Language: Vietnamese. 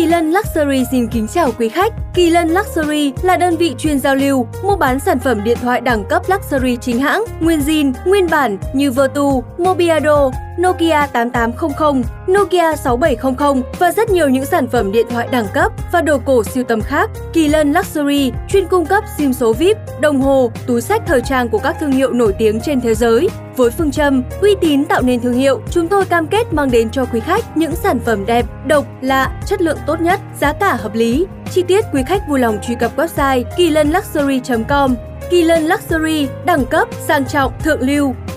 Kỳ Lân Luxury xin kính chào quý khách. Kỳ Lân Luxury là đơn vị chuyên giao lưu, mua bán sản phẩm điện thoại đẳng cấp luxury chính hãng, nguyên zin, nguyên bản như Vertu, Mobiado, Nokia 8800, Nokia 6700 và rất nhiều những sản phẩm điện thoại đẳng cấp và đồ cổ sưu tầm khác. Kỳ Lân Luxury chuyên cung cấp SIM số VIP, đồng hồ, túi xách thời trang của các thương hiệu nổi tiếng trên thế giới. Với phương châm uy tín tạo nên thương hiệu, chúng tôi cam kết mang đến cho quý khách những sản phẩm đẹp, độc, lạ, chất lượng tốt nhất, giá cả hợp lý. Chi tiết quý khách vui lòng truy cập website kilânluxury.com. Kỳ Lân Luxury, đẳng cấp, sang trọng, thượng lưu.